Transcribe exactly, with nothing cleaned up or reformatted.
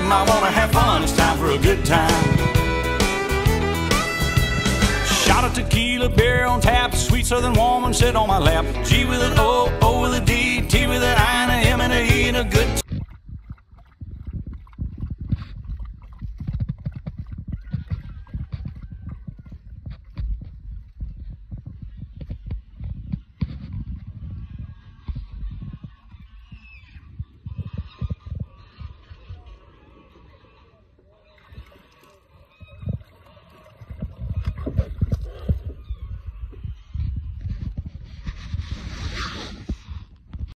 time. I wanna have fun, it's time for a good time. Shot of tequila, beer on tap, sweet southern woman sit on my lap. Gee, with an oh, oh